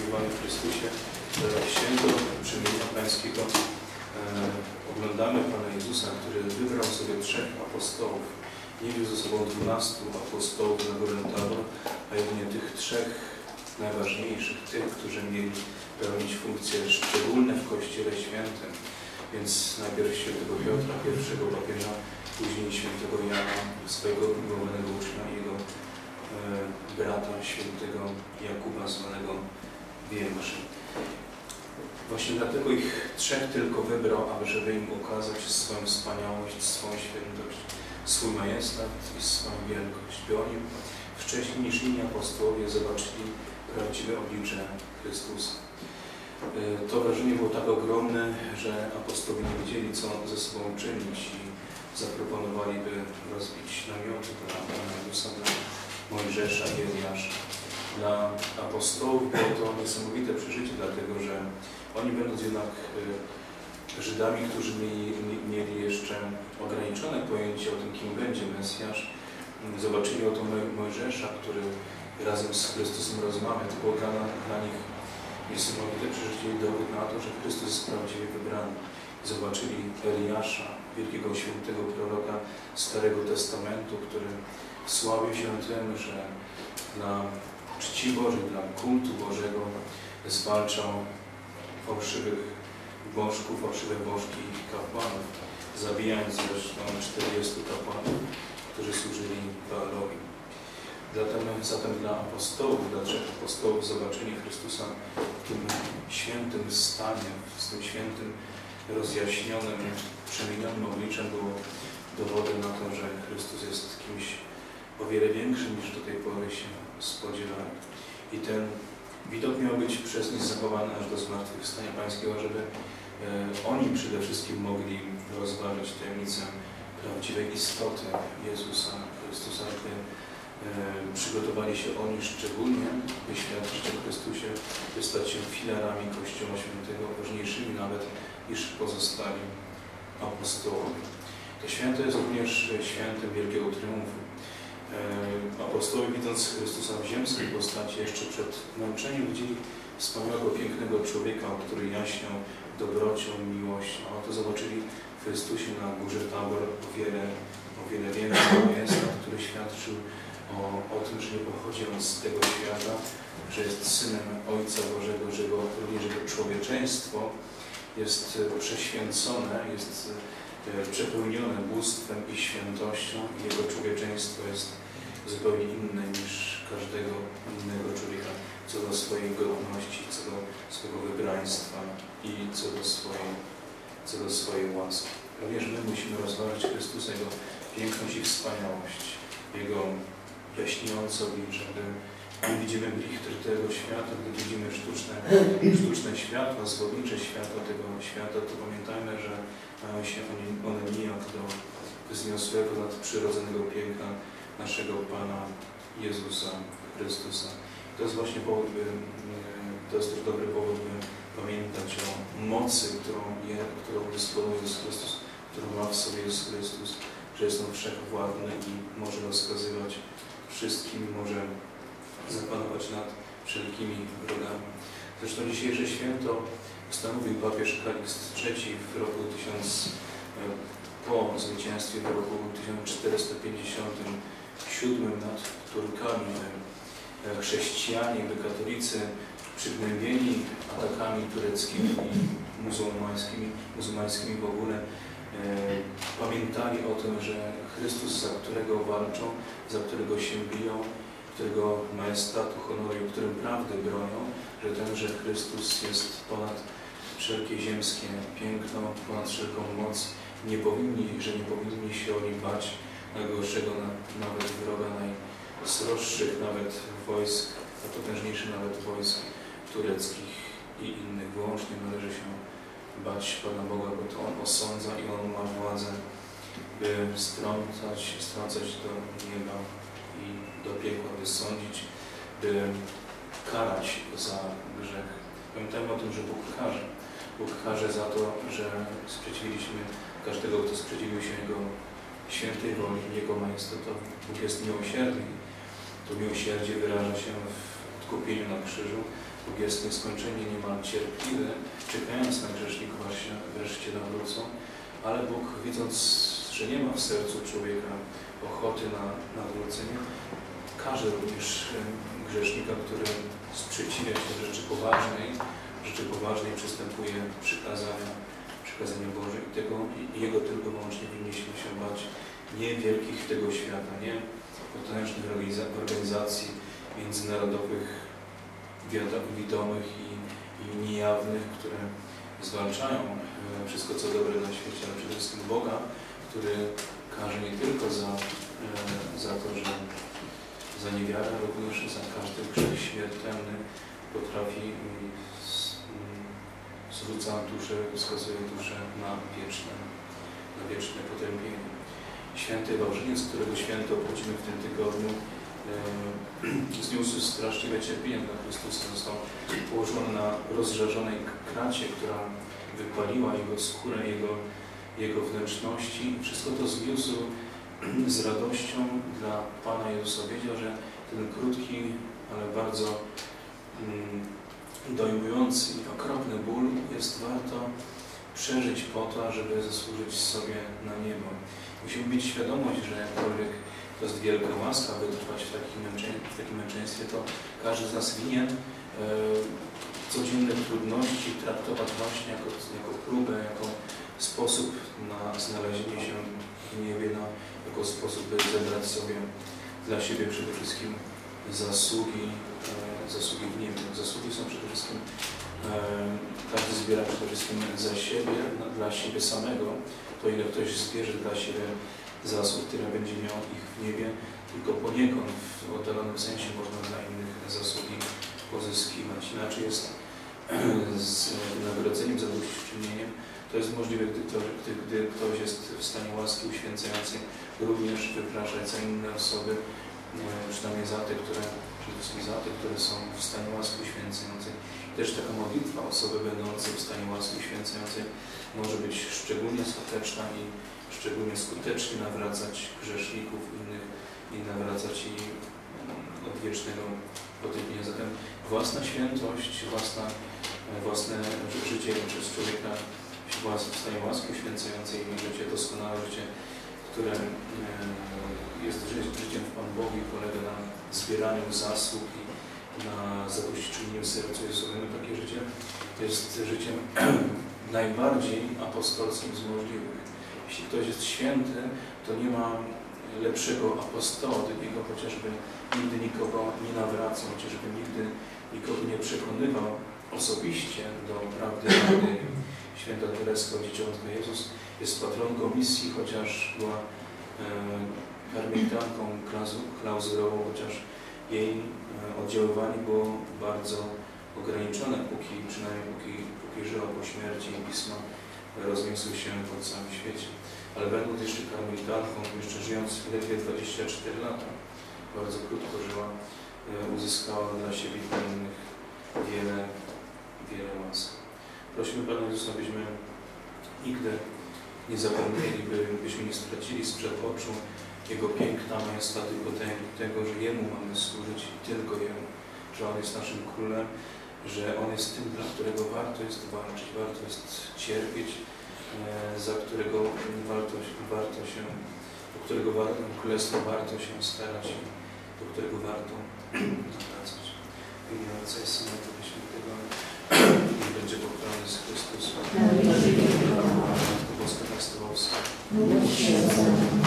zbudowany w Chrystusie, święto przemienienia Pańskiego, oglądamy Pana Jezusa, który wybrał sobie 3 apostołów. Nie wiózł ze sobą 12 apostołów na górę Tabor, a jedynie tych 3 najważniejszych, tych, którzy mieli pełnić funkcje szczególne w Kościele Świętym. Więc najpierw świętego Piotra, pierwszego papieża, później świętego Jana, swojego umiłowanego ucznia i jego brata świętego Jakuba, zwanego Większym. Właśnie dlatego ich 3 tylko wybrał, żeby im ukazać swoją wspaniałość, swoją świętość, swój majestat i swoją wielkość, by oni wcześniej niż inni apostołowie zobaczyli prawdziwe oblicze Chrystusa. To wrażenie było tak ogromne, że apostołowie nie wiedzieli, co ze sobą czynić i zaproponowali, by rozbić namioty dla Pana Jezusa, dla Mojżesza i Eliasza. Dla apostołów było to niesamowite przeżycie, dlatego że oni, będąc jednak Żydami, którzy mieli jeszcze ograniczone pojęcie o tym, kim będzie Mesjasz, zobaczyli oto Mojżesza, który razem z Chrystusem rozmawia. To było dla nich niesamowite przeżycie i dowód na to, że Chrystus jest prawdziwie wybrany. Zobaczyli Eliasza, wielkiego świętego proroka Starego Testamentu, który sławił się tym, że dla czci Bożej, dla kultu Bożego zwalczał fałszywych bożków, fałszywe bożki i kapłanów, zabijając zresztą 40 kapłanów, którzy służyli Baalowi. Zatem dla apostołów, dla 3 apostołów zobaczenie Chrystusa w tym świętym stanie, z tym świętym, rozjaśnionym, przemienionym obliczem było dowodem na to, że Chrystus jest kimś o wiele większym niż do tej pory się spodziewali. I ten widok miał być przez nich zachowany aż do zmartwychwstania Pańskiego, żeby oni przede wszystkim mogli rozważyć tajemnicę prawdziwej istoty Jezusa Chrystusa, by przygotowali się oni szczególnie, by świadczyć o Chrystusie, by stać się filarami Kościoła Świętego, ważniejszymi nawet niż pozostali apostołowie. To święto jest również świętem wielkiego triumfu. Apostołowie, widząc Chrystusa w ziemskiej postaci, jeszcze przed męczeniem widzieli wspaniałego, pięknego człowieka, który jaśniał dobrocią, miłością. A oto zobaczyli w Chrystusie na górze Tabor o wiele więcej majestat, który świadczył o tym, że nie pochodzi on z tego świata, że jest Synem Ojca Bożego, że również jego człowieczeństwo jest prześwięcone, jest przepełnione bóstwem i świętością i jego człowieczeństwo jest zupełnie inne niż każdego innego człowieka co do swojej godności, co do swojego wybraństwa i co do swojej łaski. Również my musimy rozważyć Chrystusa, Jego piękność i wspaniałość, Jego jaśniejące oblicze, gdy widzimy blichtry tego świata, gdy widzimy sztuczne światła, zwodnicze światła tego świata, to pamiętajmy, że mają się one nijak do wzniosłego, nadprzyrodzonego piękna naszego Pana Jezusa Chrystusa. To jest właśnie powód, to jest też dobry powód, by pamiętać o mocy, którą dysponuje Jezus Chrystus, którą ma w sobie Jezus Chrystus, że jest On wszechwładny i może rozkazywać wszystkim, może zapanować nad wszelkimi wrogami. Zresztą dzisiejsze święto ustanowił papież Kalixt III po zwycięstwie w roku 1457 nad Turkami. Chrześcijanie, katolicy przygnębieni atakami tureckimi i muzułmańskimi w ogóle pamiętali o tym, że Chrystus, za którego walczą, za którego się biją, którego majestatu, honoru, którym prawdy bronią, że tenże Chrystus jest ponad wszelkie ziemskie piękno, ponad wszelką moc. Nie powinni się oni bać najgorszego nawet wroga, najsroższych nawet wojsk, a potężniejszych nawet wojsk tureckich i innych. Wyłącznie należy się bać Pana Boga, bo to On osądza i On ma władzę, by strącać do nieba i do piekła, by sądzić, by karać za grzech. Pamiętajmy o tym, że Bóg karze. Bóg karze za to, że sprzeciwiliśmy każdego, kto sprzeciwił się Jego świętej woli, Jego majestatowi. Bóg jest miłosierny. To miłosierdzie wyraża się w odkupieniu na krzyżu. Bóg jest nieskończenie niemal cierpliwy, czekając na grzeszników, aż się wreszcie nawrócą, ale Bóg, widząc, że nie ma w sercu człowieka ochoty na nawrócenie, karze również grzesznika, który sprzeciwia się rzeczy poważnej przystępuje przykazania Boże i Jego tylko wyłącznie winniśmy się bać, nie wielkich tego świata, nie potężnych organizacji międzynarodowych, widomych i niejawnych, które zwalczają wszystko co dobre na świecie, ale przede wszystkim Boga, który karze nie tylko za to, że za niewiarę, również za każdy grzech śmiertelny potrafi zwróca duszę, wskazuje duszę na wieczne potępienie. Święty Wawrzyniec, którego święto obchodzimy w tym tygodniu, zniósł straszliwe cierpienie dla Chrystusa. Został położony na rozżarzonej kracie, która wypaliła jego skórę, jego wnętrzności. Wszystko to zniósł z radością dla Pana Jezusa. Wiedział, że ten krótki, ale bardzo dojmujący i okropny ból jest warto przeżyć po to, żeby zasłużyć sobie na niebo. Musimy mieć świadomość, że jakkolwiek to jest wielka łaska, aby trwać w takim męczeństwie, to każdy z nas winien codzienne trudności traktować właśnie jako próbę, jako sposób na znalezienie się w niebie, jako sposób, by zebrać sobie dla siebie przede wszystkim zasługi w niebie. Zasługi są przede wszystkim, każdy zbiera przede wszystkim za siebie, dla siebie samego. To ile ktoś zbierze dla siebie zasług, które będzie miał ich w niebie, tylko poniekąd w oddalonym sensie można dla innych zasługi pozyskiwać. Inaczej jest z wynagrodzeniem, zadośćuczynieniem. To jest możliwe, gdy ktoś jest w stanie łaski uświęcającej również wypraszać za inne osoby, przynajmniej przede wszystkim za te, które są w stanie łaski uświęcającej. Też taka modlitwa osoby będącej w stanie łaski uświęcającej może być szczególnie skuteczna i szczególnie skutecznie nawracać grzeszników innych i nawracać ich od wiecznego potępienia. Zatem własna świętość, własne życie przez człowieka w stanie łaski uświęcającej, życie doskonałe, życie, które jest życiem w Panu Bogu i polega na zbieraniu zasług i na zadośćuczynieniu sercu Jezusowemu. Takie życie jest życiem najbardziej apostolskim z możliwych. Jeśli ktoś jest święty, to nie ma lepszego apostoła od niego, chociażby nigdy nikogo nie nawracał, chociażby nigdy nikogo nie przekonywał osobiście do prawdy. Święta Tereska, Dzieciątka Jezus, jest patronką misji, chociaż była karmelitanką klauzurową, chociaż jej oddziaływanie było bardzo ograniczone, przynajmniej póki żyła po śmierci i pisma rozniosły się po całym świecie. Ale będąc jeszcze karmelitantką, jeszcze żyjąc ledwie 24 lata, bardzo krótko żyła, uzyskała dla siebie i dla innych wiele łask. Prosimy Pana Jezusa, abyśmy nigdy nie zapomnieli, byśmy nie stracili sprzed oczu Jego piękna, majestatu i potęgi, tego, że Jemu mamy służyć i tylko Jemu, że On jest naszym Królem, że On jest tym, dla którego warto jest walczyć, warto jest cierpieć, za którego królestwo warto się starać i do którego warto nawracać. W imię Ojca i Syna i Ducha Świętego i będzie pochwalony z Chrystus. Boska Nastałowska.